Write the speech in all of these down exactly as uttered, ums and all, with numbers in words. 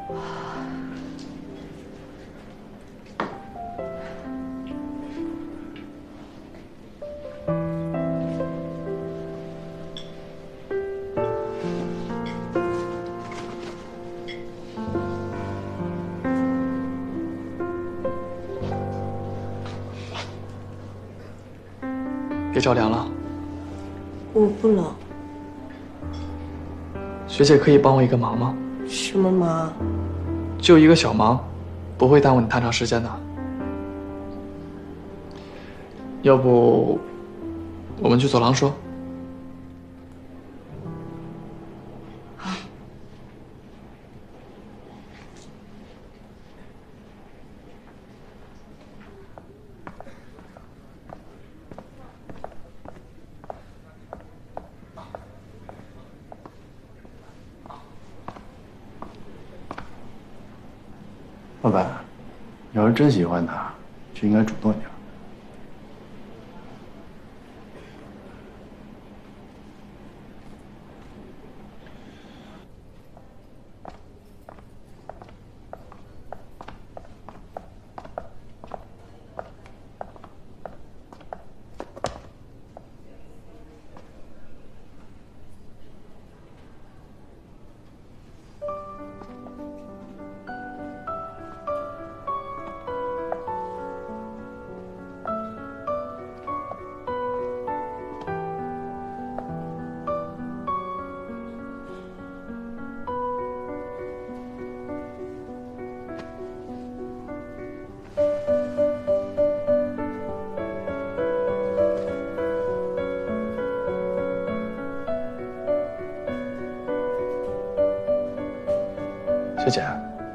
别着凉了。 我不冷。 学姐可以帮我一个忙吗？ 什么忙？ 就一个小忙，不会耽误你太长时间的。要不，我们去走廊说。 好。 老板，你要是真喜欢他，就应该主动一点。 学姐，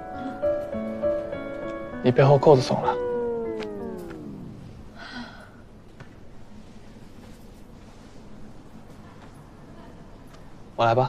你背后扣子松了，我来吧。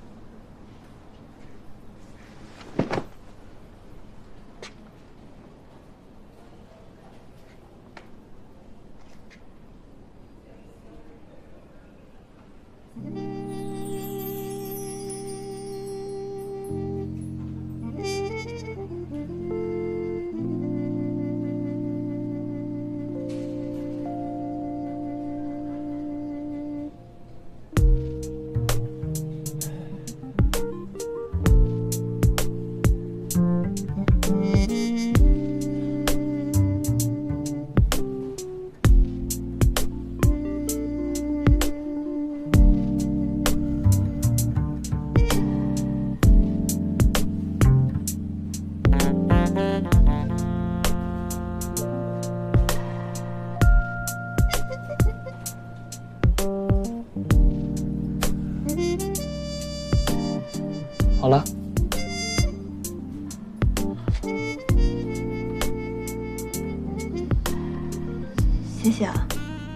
好了， 谢谢啊。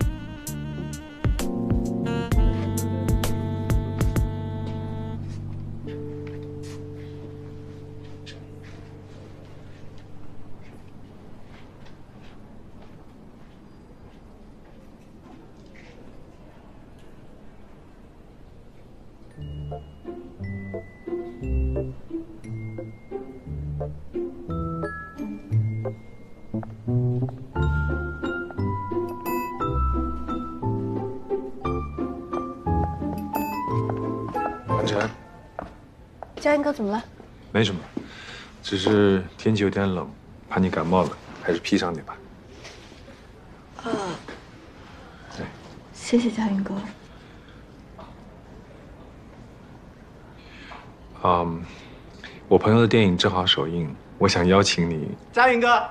完成。 佳音哥怎么了？ 没什么，只是天气有点冷，怕你感冒了，还是披上点吧。 啊。 对。 谢谢佳音哥。 嗯，我朋友的电影正好首映，我想邀请你。 佳云哥。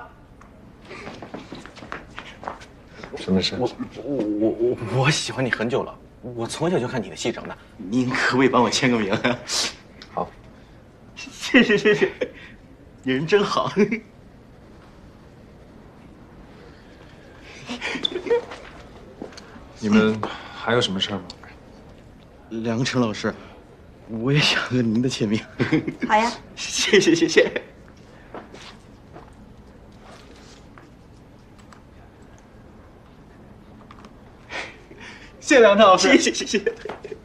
什么事？ 我我我我我喜欢你很久了，我从小就看你的戏长大，您可不可以帮我签个名？ 好， 谢谢谢谢，你人真好。 你们还有什么事吗？ 梁晨老师，我也想和您的签名。 好呀， 谢谢谢谢。谢谢梁晨老师，谢谢谢谢。